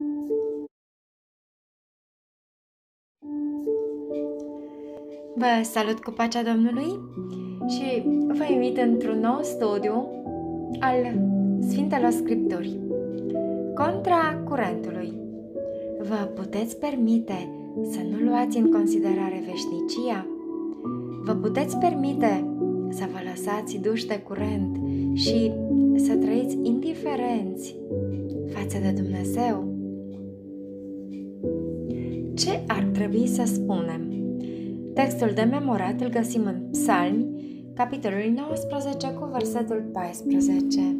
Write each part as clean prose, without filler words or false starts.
Vă salut cu pacea Domnului și vă invit într-un nou studiu al Sfintelor Scripturi. Contra curentului. Vă puteți permite să nu luați în considerare veșnicia? Vă puteți permite să vă lăsați duși de curent și să trăiți indiferenți față de Dumnezeu? Ce ar trebui să spunem? Textul de memorat îl găsim în Psalmi, capitolul 19, cu versetul 14.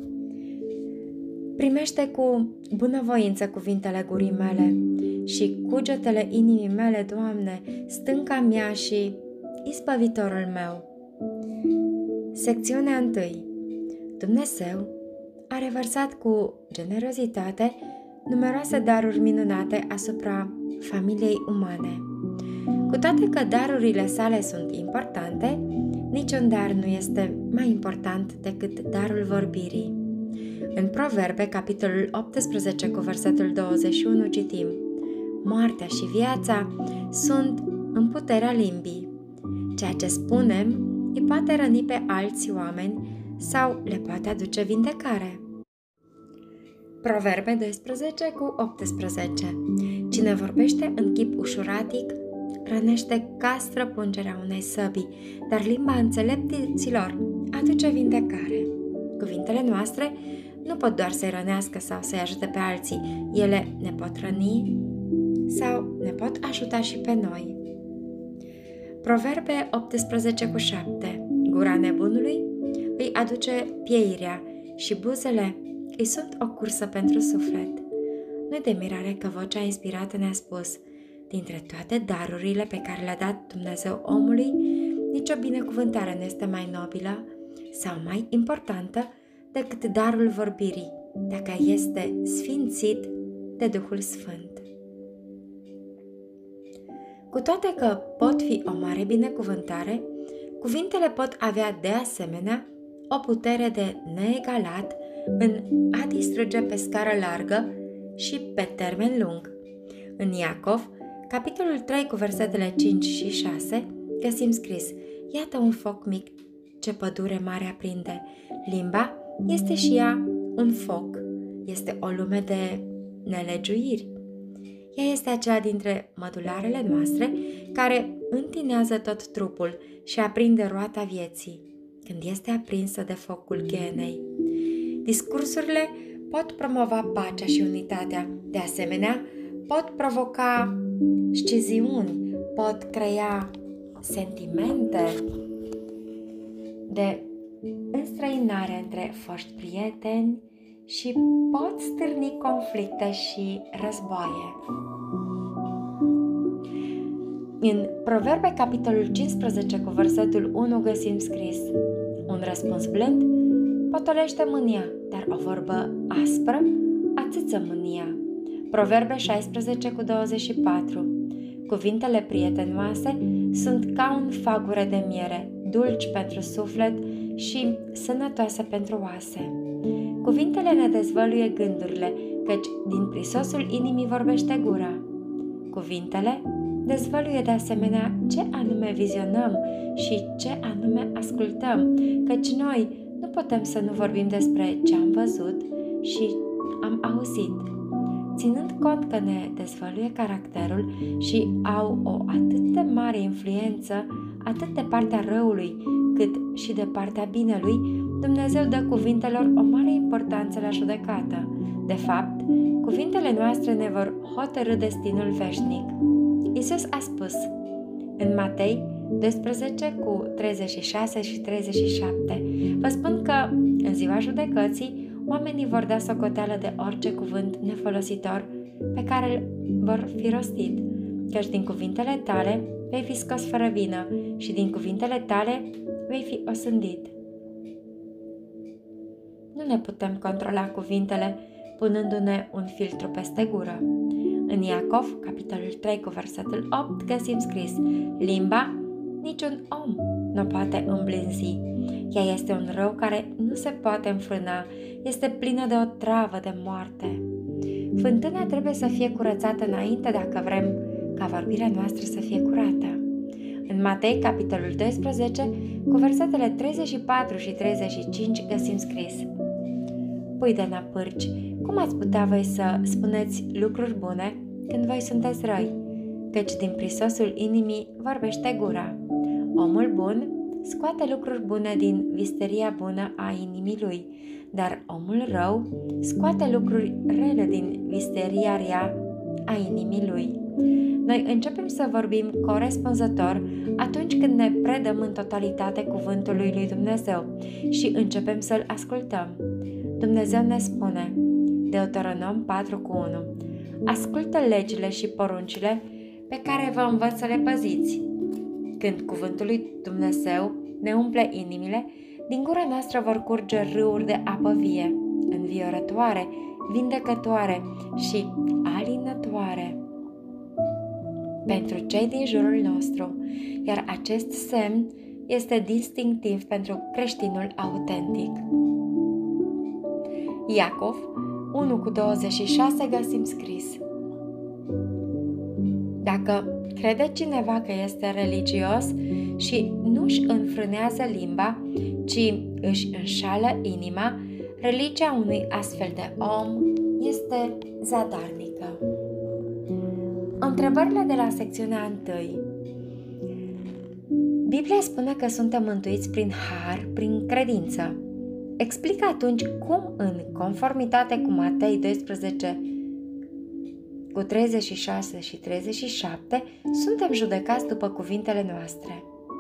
Primește cu bunăvoință cuvintele gurii mele și cugetele inimii mele, Doamne, stânca mea și izbăvitorul meu. Secțiunea 1. Dumnezeu a revărsat cu generozitate numeroase daruri minunate asupra familiei umane. Cu toate că darurile sale sunt importante, niciun dar nu este mai important decât darul vorbirii. În Proverbe, capitolul 18, cu versetul 21, citim: Moartea și viața sunt în puterea limbii. Ceea ce spunem îi poate răni pe alți oameni sau le poate aduce vindecare. Proverbe 12, cu 18. Cine vorbește în chip ușuratic rănește ca străpungerea unei săbii, dar limba înțelepților aduce vindecare. Cuvintele noastre nu pot doar să-i rănească sau să-i ajute pe alții, ele ne pot răni sau ne pot ajuta și pe noi. Proverbe 18, cu 7. Gura nebunului îi aduce pieirea și buzele îi sunt o cursă pentru suflet. Nu-i de mirare că vocea inspirată ne-a spus: dintre toate darurile pe care le-a dat Dumnezeu omului, nicio binecuvântare nu este mai nobilă sau mai importantă decât darul vorbirii, dacă este sfințit de Duhul Sfânt. Cu toate că pot fi o mare binecuvântare, cuvintele pot avea de asemenea o putere de neegalat în a distruge pe scară largă și pe termen lung. În Iacov, capitolul 3, cu versetele 5 și 6, găsim scris: Iată un foc mic ce pădure mare aprinde. Limba este și ea un foc. Este o lume de nelegiuiri. Ea este aceea dintre mădularele noastre care întinează tot trupul și aprinde roata vieții, când este aprinsă de focul ghenei. Discursurile pot promova pacea și unitatea. De asemenea, pot provoca sciziuni, pot crea sentimente de înstrăinare între foști prieteni și pot stârni conflicte și războaie. În Proverbe, capitolul 15, cu versetul 1, găsim scris: Un răspuns blând potolește mânia, dar o vorbă aspră ațâță mânia. Proverbe 16, cu 24. Cuvintele prietenoase sunt ca un fagure de miere, dulci pentru suflet și sănătoase pentru oase. Cuvintele ne dezvăluie gândurile, căci din prisosul inimii vorbește gura. Cuvintele dezvăluie de asemenea ce anume vizionăm și ce anume ascultăm, căci noi nu putem să nu vorbim despre ce am văzut și am auzit, ținând cont că ne dezvăluie caracterul și au o atât de mare influență, atât de partea răului, cât și de partea binelui. Dumnezeu dă cuvintelor o mare importanță la judecată. De fapt, cuvintele noastre ne vor hotărî destinul veșnic. Iisus a spus în Matei 12, cu 36 și 37: Vă spun că în ziua judecății oamenii vor da socoteală de orice cuvânt nefolositor pe care îl vor fi rostit, căci din cuvintele tale vei fi scos fără vină și din cuvintele tale vei fi osândit. Nu ne putem controla cuvintele punându-ne un filtru peste gură. În Iacov, capitolul 3, cu versetul 8, găsim scris: Limba niciun om nu poate îmblinzi. Ea este un rău care nu se poate înfrâna, este plină de o travă de moarte. Fântâna trebuie să fie curățată înainte dacă vrem ca vorbirea noastră să fie curată. În Matei, capitolul 12, cu versetele 34 și 35 găsim scris: Pui de năpârci, cum ați putea voi să spuneți lucruri bune când voi sunteți răi? Căci din prisosul inimii vorbește gura. Omul bun scoate lucruri bune din visteria bună a inimii lui, dar omul rău scoate lucruri rele din visteria rea a inimii lui. Noi începem să vorbim corespunzător atunci când ne predăm în totalitate cuvântului lui Dumnezeu și începem să-L ascultăm. Dumnezeu ne spune, Deuteronom 4:1, ascultă legile și poruncile pe care vă învăț să le păziți. Când cuvântul lui Dumnezeu ne umple inimile, din gura noastră vor curge râuri de apă vie, înviorătoare, vindecătoare și alinătoare pentru cei din jurul nostru, iar acest semn este distinctiv pentru creștinul autentic. Iacov 1:26 găsim scris: Dacă crede cineva că este religios și nu-și înfrânează limba, ci își înșală inima, religia unui astfel de om este zadarnică. Întrebările de la secțiunea 1. Biblia spune că suntem mântuiți prin har, prin credință. Explică atunci cum, în conformitate cu Matei 12, cu 36 și 37, suntem judecați după cuvintele noastre.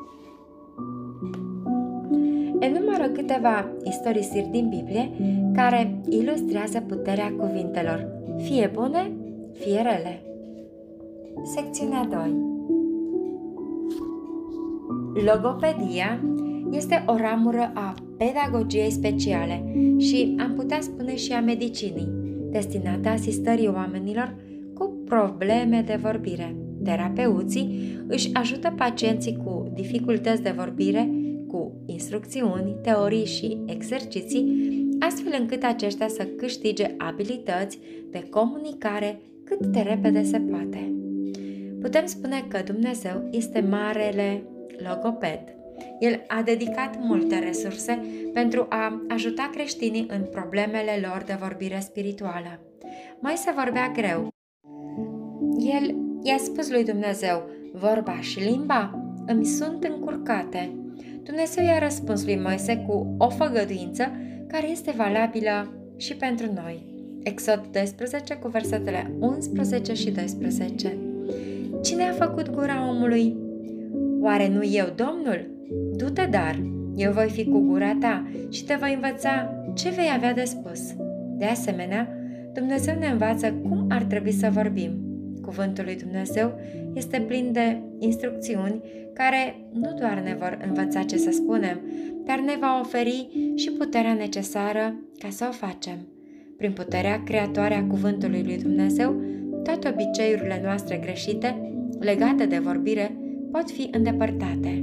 Enumără câteva istorisiri din Biblie care ilustrează puterea cuvintelor, fie bune, fie rele. Secțiunea 2. Logopedia este o ramură a pedagogiei speciale și am putea spune și a medicinii, destinată asistării oamenilor cu probleme de vorbire. Terapeuții își ajută pacienții cu dificultăți de vorbire cu instrucțiuni, teorii și exerciții, astfel încât aceștia să câștige abilități de comunicare cât de repede se poate. Putem spune că Dumnezeu este marele logoped. El a dedicat multe resurse pentru a ajuta creștinii în problemele lor de vorbire spirituală. Moise vorbea greu. El i-a spus lui Dumnezeu, vorba și limba îmi sunt încurcate. Dumnezeu i-a răspuns lui Moise cu o făgăduință care este valabilă și pentru noi. Exod 12 cu versetele 11 și 12. Cine a făcut gura omului? Oare nu eu, Domnul? Du-te dar, eu voi fi cu gura ta și te voi învăța ce vei avea de spus. De asemenea, Dumnezeu ne învață cum ar trebui să vorbim. Cuvântul lui Dumnezeu este plin de instrucțiuni care nu doar ne vor învăța ce să spunem, dar ne va oferi și puterea necesară ca să o facem. Prin puterea creatoare a cuvântului lui Dumnezeu, toate obiceiurile noastre greșite, legate de vorbire, pot fi îndepărtate.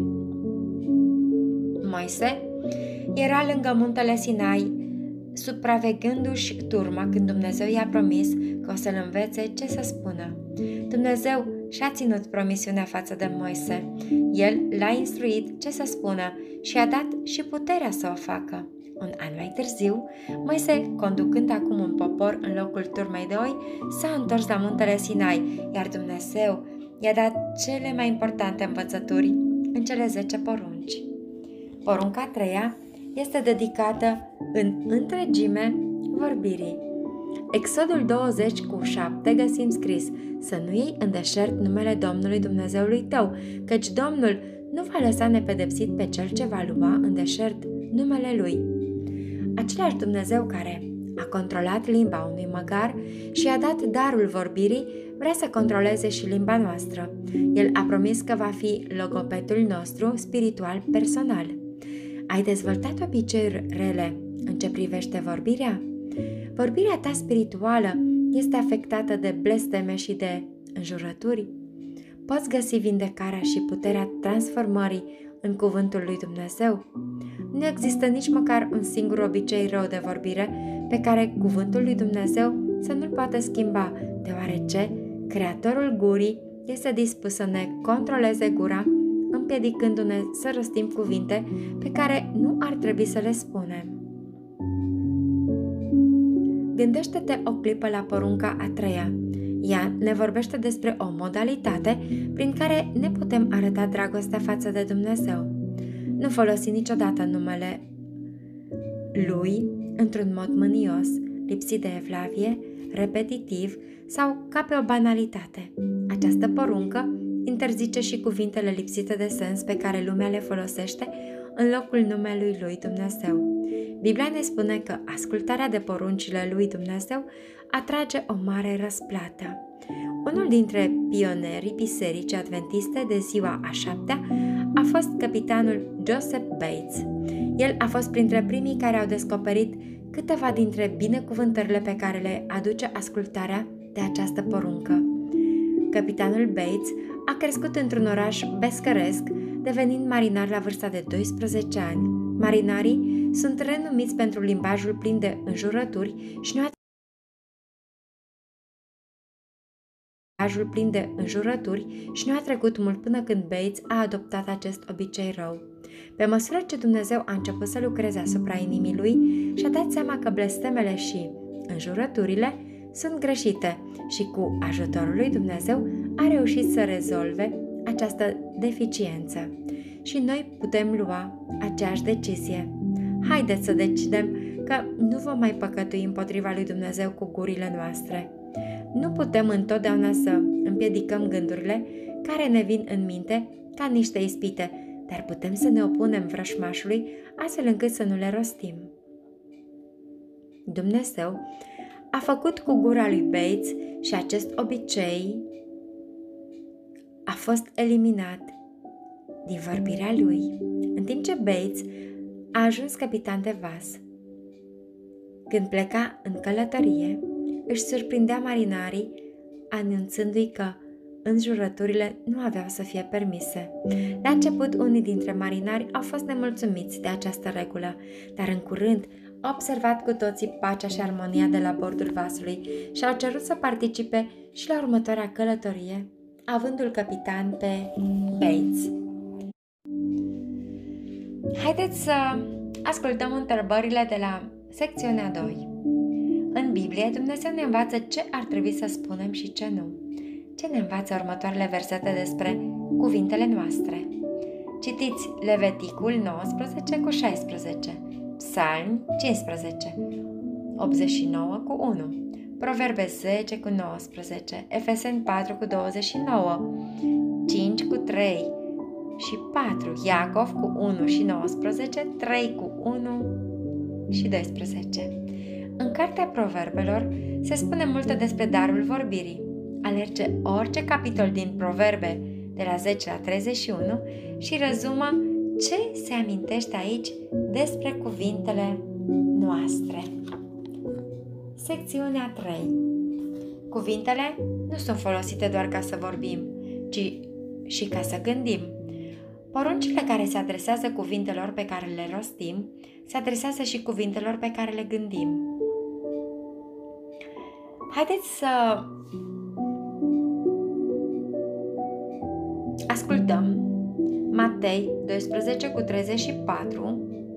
Moise era lângă muntele Sinai, supraveghându-și turma când Dumnezeu i-a promis că o să-l învețe ce să spună. Dumnezeu și-a ținut promisiunea față de Moise. El l-a instruit ce să spună și a dat și puterea să o facă. Un an mai târziu, Moise, conducând acum un popor în locul turmei de oi, s-a întors la muntele Sinai, iar Dumnezeu i-a dat cele mai importante învățături în cele 10 porunci. Porunca 3-a este dedicată în întregime vorbirii. Exodul 20:7 găsim scris: să nu iei în deșert numele Domnului Dumnezeului tău, căci Domnul nu va lăsa nepedepsit pe cel ce va lua în deșert numele lui. Același Dumnezeu care a controlat limba unui măgar și a dat darul vorbirii, vrea să controleze și limba noastră. El a promis că va fi logopedul nostru spiritual personal. Ai dezvoltat obiceiuri rele în ce privește vorbirea? Vorbirea ta spirituală este afectată de blesteme și de înjurături? Poți găsi vindecarea și puterea transformării în cuvântul lui Dumnezeu? Nu există nici măcar un singur obicei rău de vorbire pe care cuvântul lui Dumnezeu să nu-l poată schimba, deoarece Creatorul gurii este dispus să ne controleze gura, împiedicându-ne să rostim cuvinte pe care nu ar trebui să le spunem. Gândește-te o clipă la porunca a treia. Ea ne vorbește despre o modalitate prin care ne putem arăta dragostea față de Dumnezeu. Nu folosi niciodată numele Lui într-un mod mânios, lipsit de evlavie, repetitiv sau ca pe o banalitate. Această poruncă interzice și cuvintele lipsite de sens pe care lumea le folosește în locul numelui lui Dumnezeu. Biblia ne spune că ascultarea de poruncile lui Dumnezeu atrage o mare răsplată. Unul dintre pionerii bisericii adventiste de ziua a șaptea a fost capitanul Joseph Bates. El a fost printre primii care au descoperit câteva dintre binecuvântările pe care le aduce ascultarea de această poruncă. Capitanul Bates a crescut într-un oraș pescăresc, devenind marinar la vârsta de 12 ani. Marinarii sunt renumiți pentru limbajul plin de înjurături și nu a trecut mult până când Bates a adoptat acest obicei rău. Pe măsură ce Dumnezeu a început să lucreze asupra inimii lui, și-a dat seama că blestemele și înjurăturile sunt greșite și cu ajutorul lui Dumnezeu a reușit să rezolve această deficiență. Și noi putem lua aceeași decizie. Haideți să decidem că nu vom mai păcătui împotriva lui Dumnezeu cu gurile noastre. Nu putem întotdeauna să împiedicăm gândurile care ne vin în minte ca niște ispite, dar putem să ne opunem vrășmașului astfel încât să nu le rostim. Dumnezeu a făcut cu gura lui Bates și acest obicei a fost eliminat din vorbirea lui, în timp ce Bates a ajuns capitan de vas. Când pleca în călătorie, își surprindea marinarii anunțându-i că înjurăturile nu aveau să fie permise. La început, unii dintre marinari au fost nemulțumiți de această regulă, dar în curând au observat cu toții pacea și armonia de la bordul vasului și au cerut să participe și la următoarea călătorie, avându-l capitan pe Bates. Haideți să ascultăm întrebările de la secțiunea 2. În Biblie, Dumnezeu ne învață ce ar trebui să spunem și ce nu. Ce ne învață următoarele versete despre cuvintele noastre? Citiți Leviticul 19 cu 16, Psalmi 15, 89 cu 1, Proverbe 10 cu 19, Efeseni 4 cu 29, 5 cu 3 și 4, Iacov cu 1 și 19, 3 cu 1 și 12. În Cartea Proverbelor se spune multe despre darul vorbirii. Alerge orice capitol din Proverbe de la 10 la 31 și rezumă ce se amintește aici despre cuvintele noastre. Secțiunea 3. Cuvintele nu sunt folosite doar ca să vorbim, ci și ca să gândim. Poruncile care se adresează cuvintelor pe care le rostim se adresează și cuvintelor pe care le gândim. Haideți să ascultăm Matei 12 cu 34.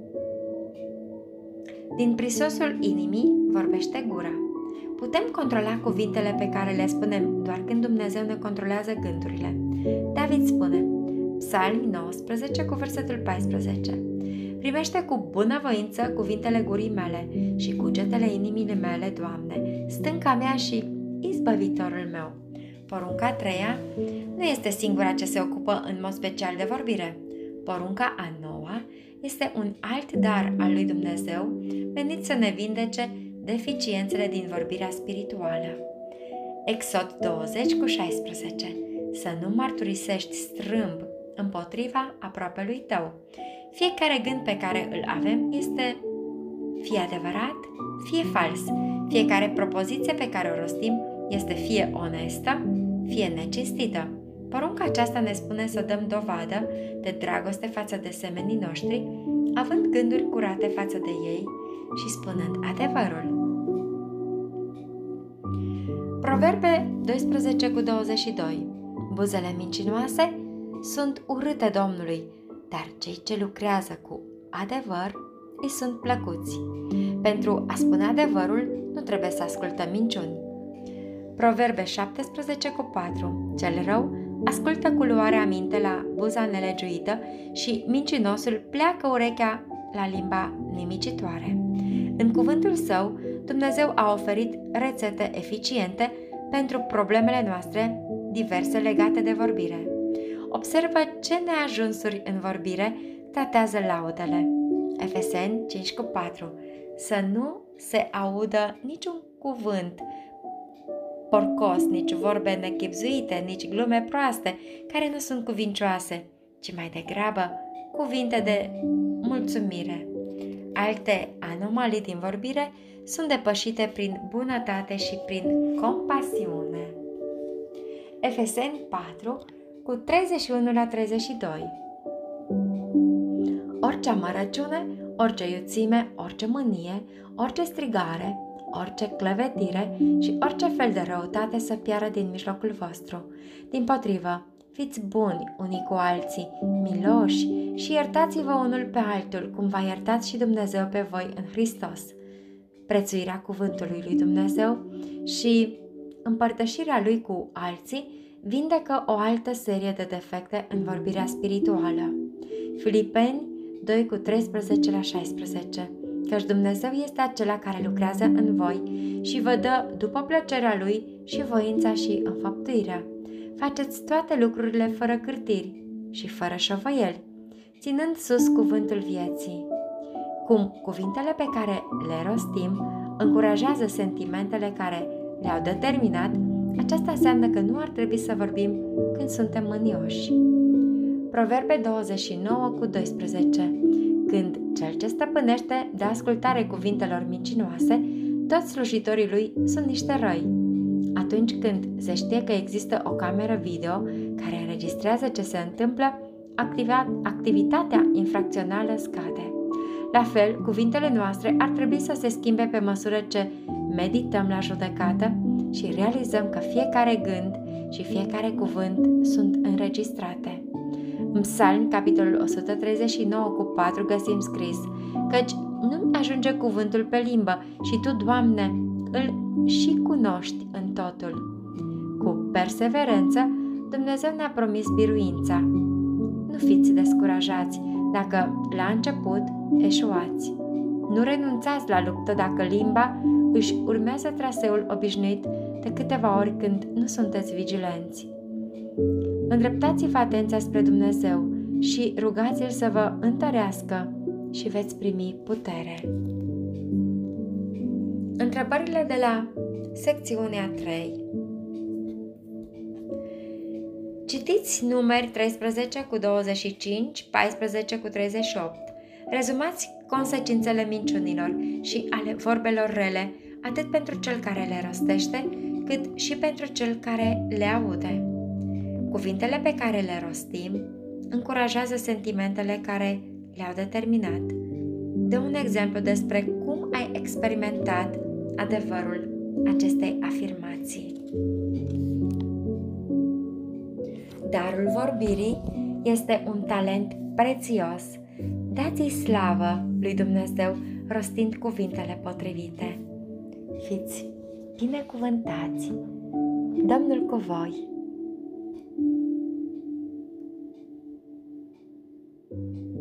Din prisosul inimii vorbește gura. Putem controla cuvintele pe care le spunem doar când Dumnezeu ne controlează gândurile. David spune, Psalmi 19 cu versetul 14. Primește cu bunăvoință cuvintele gurii mele și cugetele inimii mele, Doamne, stânca mea și izbăvitorul meu. Porunca a treia nu este singura ce se ocupă în mod special de vorbire. Porunca a noua este un alt dar al lui Dumnezeu menit să ne vindece deficiențele din vorbirea spirituală. Exod 20 cu 16. Să nu mărturisești strâmb împotriva aproapelui tău. Fiecare gând pe care îl avem este fie adevărat, fie fals. Fiecare propoziție pe care o rostim este fie onestă, fie necinstită. Porunca aceasta ne spune să dăm dovadă de dragoste față de semenii noștri, având gânduri curate față de ei și spunând adevărul. Proverbe 12:22. Buzele mincinoase sunt urâte Domnului, dar cei ce lucrează cu adevăr îi sunt plăcuți. Pentru a spune adevărul, nu trebuie să ascultăm minciuni. Proverbe 17:4. Cel rău ascultă cu luare aminte la buza nelegiuită și mincinosul pleacă urechea la limba nimicitoare. În cuvântul său, Dumnezeu a oferit rețete eficiente pentru problemele noastre diverse legate de vorbire. Observă ce neajunsuri în vorbire tratează laudele. Efeseni 5:4. Să nu se audă niciun cuvânt porcos, nici vorbe nechibzuite, nici glume proaste, care nu sunt cuvincioase, ci mai degrabă cuvinte de mulțumire. Alte anomalii din vorbire sunt depășite prin bunătate și prin compasiune. Efeseni 4:31-32. Orice amărăciune, orice iuțime, orice mânie, orice strigare, orice clevetire și orice fel de răutate să piară din mijlocul vostru. Dimpotrivă, fiți buni unii cu alții, miloși și iertați-vă unul pe altul, cum v-a iertat și Dumnezeu pe voi în Hristos. Prețuirea cuvântului lui Dumnezeu și împărtășirea lui cu alții vindecă o altă serie de defecte în vorbirea spirituală. Filipeni 2:13-16. Căci Dumnezeu este acela care lucrează în voi și vă dă după plăcerea Lui și voința și înfăptuirea. Faceți toate lucrurile fără cârtiri și fără șovăieli, ținând sus cuvântul vieții. Cum cuvintele pe care le rostim încurajează sentimentele care le-au determinat, aceasta înseamnă că nu ar trebui să vorbim când suntem mânioși. Proverbe 29:12. Când cel ce stăpânește dă ascultare cuvintelor mincinoase, toți slujitorii lui sunt niște răi. Atunci când se știe că există o cameră video care înregistrează ce se întâmplă, activitatea infracțională scade. La fel, cuvintele noastre ar trebui să se schimbe pe măsură ce medităm la judecată și realizăm că fiecare gând și fiecare cuvânt sunt înregistrate. În Psalmi, capitolul 139:4 găsim scris: căci nu ajunge cuvântul pe limbă și Tu, Doamne, îl și cunoști în totul. Cu perseverență, Dumnezeu ne-a promis biruința. Nu fiți descurajați dacă la început eșuați. Nu renunțați la luptă dacă limba își urmează traseul obișnuit de câteva ori când nu sunteți vigilenți. Îndreptați-vă atenția spre Dumnezeu și rugați-L să vă întărească și veți primi putere. Întrebările de la secțiunea 3. Citiți Numeri 13:25, 14:38. Rezumați consecințele minciunilor și ale vorbelor rele, atât pentru cel care le rostește, cât și pentru cel care le aude. Cuvintele pe care le rostim încurajează sentimentele care le-au determinat. Dă un exemplu despre cum ai experimentat adevărul acestei afirmații. Darul vorbirii este un talent prețios. Dați-i slavă lui Dumnezeu rostind cuvintele potrivite. Fiți binecuvântați! Domnul cu voi!